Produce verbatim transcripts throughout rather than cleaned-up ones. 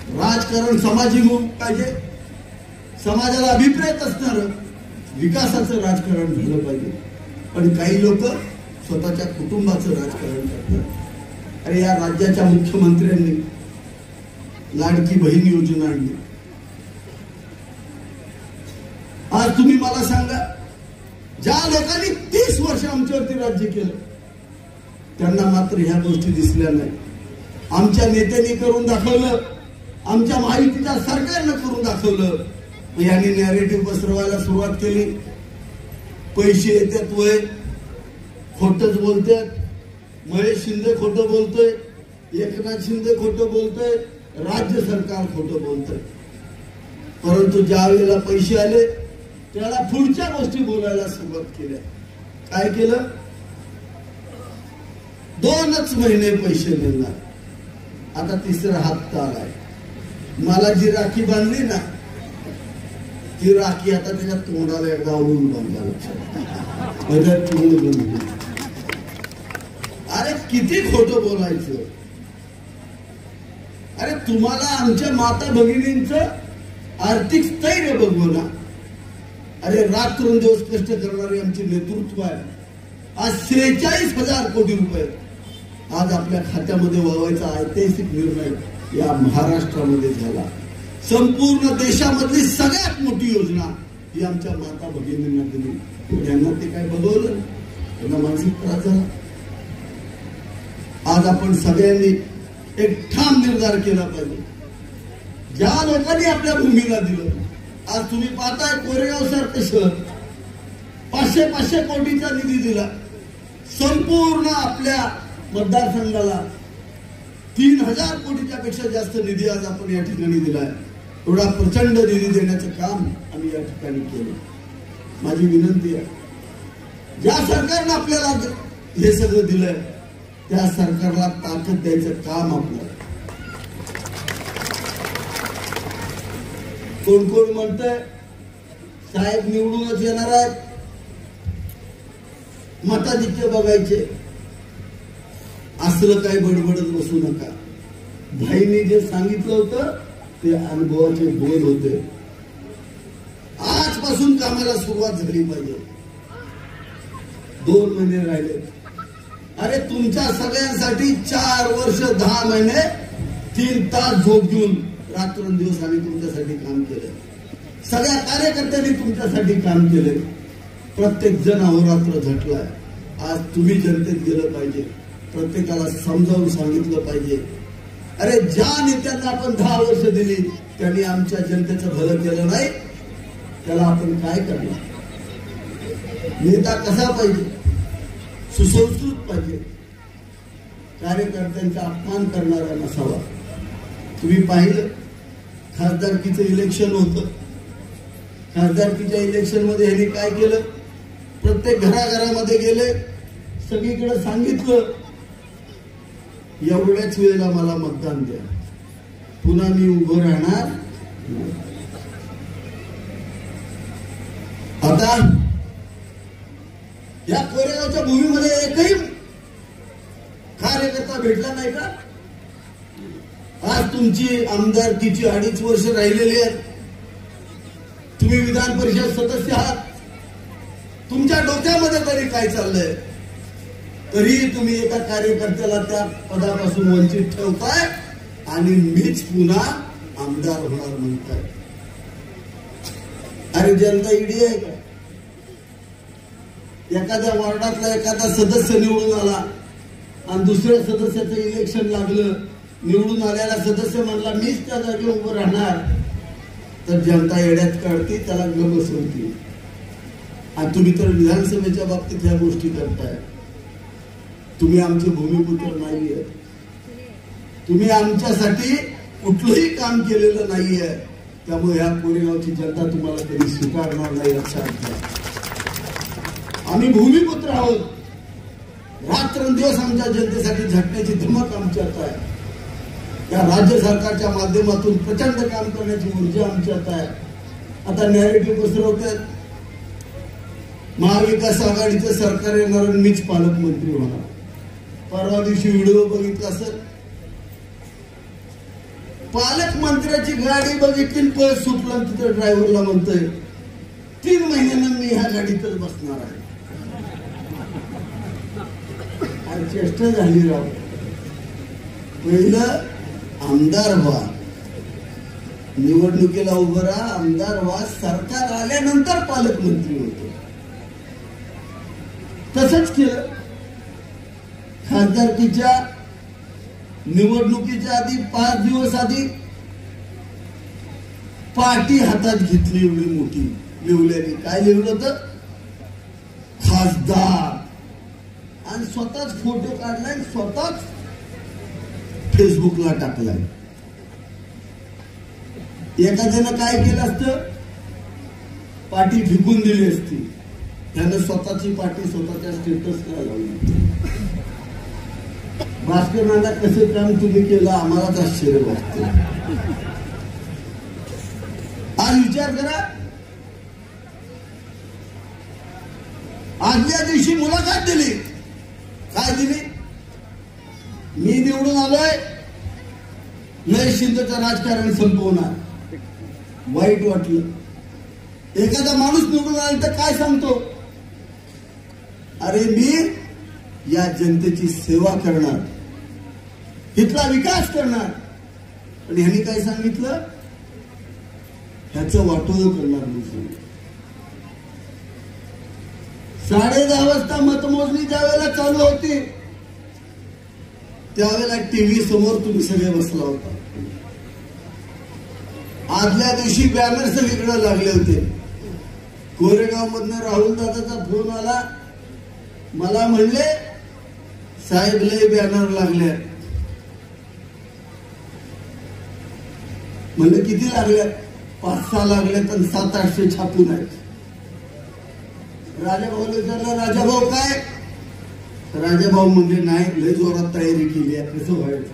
राजकारण समाजीमुख पाहिजे, समाजाला अभिप्रेत असणार विकासाचं राजकारण झालं पाहिजे. पण काही लोक स्वतःच्या कुटुंबाचं राजकारण करतात. अरे या राज्याच्या मुख्यमंत्र्यांनी लाडकी बहीण योजना आणली. आज तुम्ही मला सांगा, ज्या लोकांनी तीस वर्ष आमच्यावरती राज्य केलं त्यांना मात्र ह्या गोष्टी दिसल्या नाही. आमच्या नेत्यांनी करून दाखवलं, आमच्या महायुतीच्या सरकारनं करून दाखवलं. यांनी नॅरेटिव्ह पसरवायला सुरुवात केली. पैसे येतात वय खोटच बोलतात, महेश शिंदे खोटं बोलतोय, एकनाथ शिंदे खोटं बोलतोय, राज्य सरकार खोटं बोलतोय. परंतु ज्या वेळेला पैसे आले त्याला पुढच्या गोष्टी बोलायला सुरुवात केल्या. काय केलं? दोनच महिने पैसे मिळणार, आता तिसरा हप्ता आलाय. मला जी राखी बांधली ना ती राखी आता त्याच्या तोंडाला एकदा आवडून बांधला. अरे किती खोटं बोलायचं. अरे तुम्हाला आमच्या माता भगिनींचं आर्थिक स्थैर्य बघू ना. अरे रात्रंदिवस कष्ट करणारे आमचे नेतृत्व आहे. आज सेहेचाळीस हजार कोटी रुपये आज आपल्या खात्यामध्ये वळवायचा ऐतिहासिक निर्णय या महाराष्ट्रामध्ये झाला. संपूर्ण देशामधली सगळ्यात मोठी योजना ही आमच्या माता भगिनींना दिली. त्यांना ते काय बघवलं, त्यांना मानसिक त्रास झाला. आज आपण सगळ्यांनी एक ठाम निर्धार केला पाहिजे. ज्या लोकांनी आपल्या भूमीला दिलं, आज तुम्ही पाहताय कोरेगाव सारखं शहर पाचशे पाचशे कोटीचा निधी दिला. संपूर्ण आपल्या मतदारसंघाला तीन हजार कोटीच्या पेक्षा जास्त निधी आज आपण या ठिकाणी दिलाय. एवढा प्रचंड निधी देण्याचं काम आम्ही या ठिकाणी केलं. माझी विनंती आहे, ज्या सरकारनं आपल्याला हे सगळं दिलंय त्या सरकारला ताकद द्यायचं काम आपलं. कोण कोण म्हणतंय साहेब निवडूनच येणार आहेत, मताधिक्य बघायचे. असलं काही बडबडत बसू नका. भाईंनी जे सांगितलं होतं ते अनुभवाचे बोल होते. आजपासून कामाला सुरुवात झाली पाहिजे. दोन महिने राहिले. अरे तुमच्या सगळ्यांसाठी चार वर्ष दहा महिने तीन तास झोप घेऊन रात्रंदिवस आम्ही तुमच्यासाठी काम केलं. सगळ्या कार्यकर्त्यांनी तुमच्यासाठी काम केले. प्रत्येक जण अहोरात्र झटलाय. आज तुम्ही जनतेत गेलं पाहिजे, प्रत्येकाला समजावून सांगितलं पाहिजे. अरे ज्या नेत्यांना आपण दहा वर्ष दिली त्यांनी आमच्या जनतेचं भलं केलं नाही, त्याला आपण काय करणार? नेता कसा पाहिजे? सुसंस्कृत पाहिजे, कार्यकर्त्यांचा अपमान करणारा नसावा. तुम्ही पाहिलं खासदारकीचं इलेक्शन होतं. खासदारकीच्या इलेक्शन मध्ये ह्यांनी काय केलं? प्रत्येक घराघरामध्ये गेले, सगळीकडे सांगितलं एवढ्याच वेळेला मला मतदान द्या, पुन्हा मी उभं राहणार. आता या कोरेगावच्या भूमीमध्ये एकही कार्यकर्ता भेटला नाही का? आज तुमची आमदारकीची अडीच वर्ष राहिलेली आहेत. तुम्ही विधान परिषद सदस्य आहात. तुमच्या डोक्यामध्ये तरी काय चाललंय? तरी तुम्ही एका कार्यकर्त्याला त्या पदापासून वंचित ठेवताय आणि मीच पुन्हा आमदार होणार म्हणताय. अरे जनता ईडी आहे का? एखाद्या वार्डातला एखादा सदस्य निवडून आला आणि दुसऱ्या सदस्याचं इलेक्शन लागलं, निवडून आलेला सदस्य म्हणला मीच त्या जागी उभं राहणार, तर जनता येड्यात काढते, त्याला ग बसवते. आणि तुम्ही तर विधानसभेच्या बाबतीत ह्या गोष्टी करताय. तुम्ही आमचे भूमिपुत्र नाहीये. तुम्ही आमच्यासाठी कुठलंही काम केलेलं नाहीये. त्यामुळे ह्या कोरेगावची जनता तुम्हाला कधी स्वीकारणार नाही, लक्षात घ्या. आम्ही भूमिपुत्र आहोत. रात्रंदिवस आमच्या जनतेसाठी झटण्याची धमक आमच्यात आहे. या राज्य सरकारच्या माध्यमातून प्रचंड काम करण्याची ऊर्जा आमच्यात आहे. आता नॅरेटिव्ह पसरवतात महाविकास आघाडीचं सरकार येणार आणि मीच पालकमंत्री होणार. परवा दिवशी व्हिडिओ बघितला असेल, पालकमंत्र्याची गाडी बघितली पळ सुटला तिथं ड्रायव्हरला म्हणतोय तीन महिन्यांना मी ह्या गाडीतच बसणार आहे. चेष्टा झाली राव. पहिलं आमदार व्हा, निवडणुकीला उभं राहा, आमदार व्हा, सरकार आल्यानंतर पालकमंत्री होतो. तसंच केलं. खासदारकीच्या निवडणुकीच्या आधी पाच दिवस आधी पाटी हातात घेतली एवढी मोठी लिवल्याने. काय लिहिलं होतं? खासदार. आणि स्वतःच फोटो काढलाय, स्वतःच फेसबुकला टाकलाय. एखाद्यानं काय केलं असतं? पाटी फेकून दिली असती. त्यानं स्वतःची पाटी स्वतःच्या स्टेटसला लावली. भास्कर नाना कसं काम तुम्ही केलं आम्हालाच आश्चर्य वाटतं. आज विचार करा, आजल्या दिवशी मुलाखत दिली. काय दिली? मी निवडून आलोय, लय शिंदेचं राजकारण संपवणार. वाईट वाटलं. एखादा माणूस निवडून आला तर काय सांगतो? अरे मी या जनतेची सेवा करणार, इथला विकास करणार. आणि ह्यांनी काय सांगितलं? ह्याचं वाटोळं करणार म्हणून. साडे दहा वाजता मतमोजणी ज्या वेळेला चालू होती त्यावेळेला टीव्ही समोर तुम्ही सगळे बसला होता. आदल्या दिवशी बॅनर सगळीकडे लागले होते. कोरेगाव मधनं राहुल दादाचा फोन आला. मला म्हणले साहेब लय बॅनर लागले. म्हणलं किती लागल्या? पाच सहा लागल्यात आणि सात आठशे छापून आहेत. राजाभाऊला विचारलं, राजाभाऊ काय? राजाभाऊ म्हणजे नाही, लय जोरात तयारी केली आहे, कसं व्हायचं?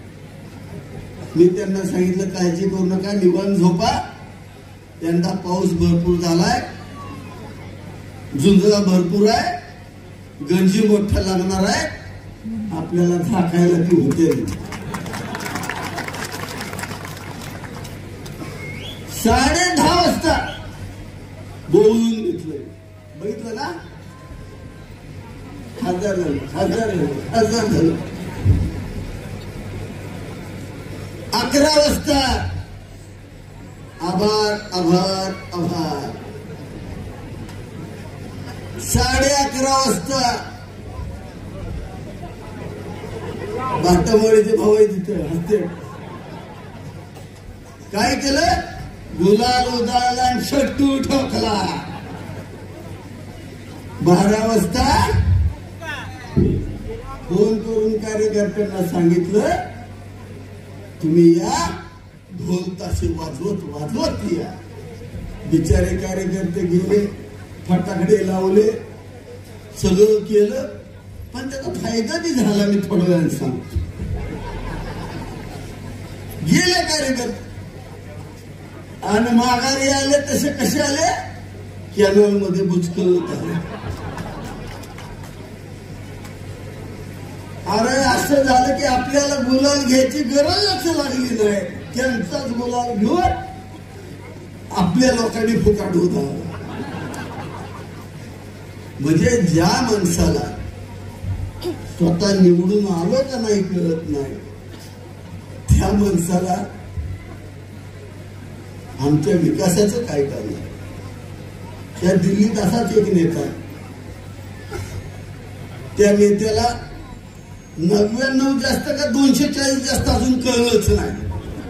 मी त्यांना सांगितलं काळजी करू नका, निवांत झोपा. यंदा पाऊस भरपूर झालाय, झुंजला भरपूर आहे, गंजी मोठा लागणार आहे, आपल्याला झाकायला ती होते. साडे दहा वाजता बोलून घेतलंय. बघितलं ना? हजार झालं, हजार झालं, हजार झालं. अकरा वाजता आभार आभार आभार. साडे अकरा वाजता बाटामोळीचे भाऊ आहे तिथे हसते. काय केलं? गुलाल उधळला आणि शट्टू ठोकला. बारा वाजता फोन करून कार्यकर्त्यांना सांगितलं तुम्ही या, ढोल ताशे वाजवत वाजवत या. बिचारे कार्यकर्ते गेले, फटाकडे लावले, सगळं केलं, पण त्याचा फायदा बी झाला. मी थोड्या वेळाने सांगतो. गेले कार्यकर्ते आणि माघारी आले. तसे कसे आले? कॅनल मध्ये बुचकळत आले. अरे असं झालं की आपल्याला गुलाल घ्यायची गरजच लागली नाही. त्यांचाच गुलाल घेऊन आपल्या लोकांनी फुकाट होता. म्हणजे ज्या माणसाला स्वतः निवडून आलो का नाही कळत नाही, त्या माणसाला आमच्या विकासाचं काय करणार? त्या दिल्लीत असाच एक नेता आहे. त्या नेत्याला नव्याण्णव जास्त का दोनशे चाळीस जास्त अजून कळलंच नाही.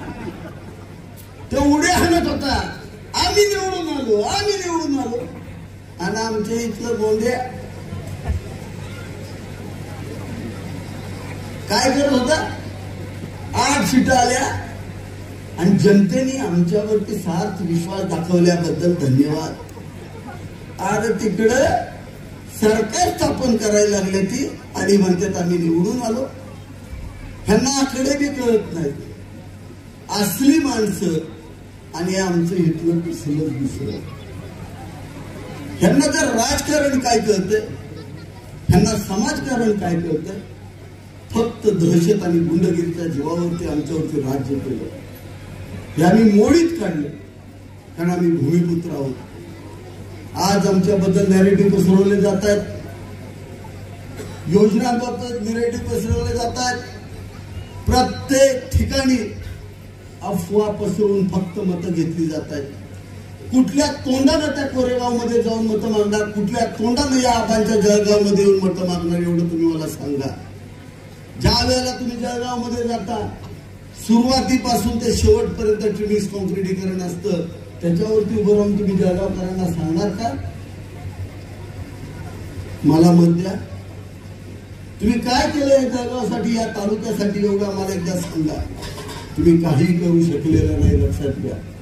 तो उड्या हाणत होता, आम्ही निवडून आलो, आम्ही निवडून आलो. आणि आमच्या इथलं गोंड्या काय करत होता? आठ सीट आल्या आणि जनतेने आमच्यावरती सार्थ विश्वास दाखवल्याबद्दल धन्यवाद. आज तिकडं सरकार स्थापन करायला लागले ती आणि म्हणतात आम्ही निवडून आलो. ह्यांना आकडे बी कळत नाही. असली माणसं आणि आमचं इथलं पिसलं दुसरं. ह्यांना जर राजकारण काय कळतंय, ह्यांना समाजकारण काय कळतंय? फक्त दहशत आणि गुंडगिरीच्या जीवावरती आमच्यावरती राज्य केलं. हे आम्ही मोडीत काढलं, कारण आम्ही भूमिपुत्र आहोत. आज आमच्याबद्दल नॅरेटिव्ह पसरवले जात आहेत, योजनांबाबत नॅरेटिव्ह पसरवले जात आहेत. प्रत्येक ठिकाणी अफवा पसरवून फक्त मतं घेतली जात आहेत. कुठल्या तोंडानं त्या कोरेगाव मध्ये जाऊन मतं मागणार, कुठल्या तोंडानं या आबांच्या जळगाव मध्ये येऊन मतं मागणार, एवढं तुम्ही मला सांगा. ज्या वेळेला तुम्ही जळगाव मध्ये जाता, सुरुवातीपासून ते शेवटपर्यंत ट्रिमिक्स कॉन्क्रिटीकरण असतं, त्याच्यावरती उभं राहून तुम्ही जळगावकरांना सांगणार का मला मत द्या? तुम्ही काय केलंय जळगावसाठी, या तालुक्यासाठी, एवढं मला एकदा सांगा. तुम्ही काही करू शकलेलं नाही, लक्षात घ्या.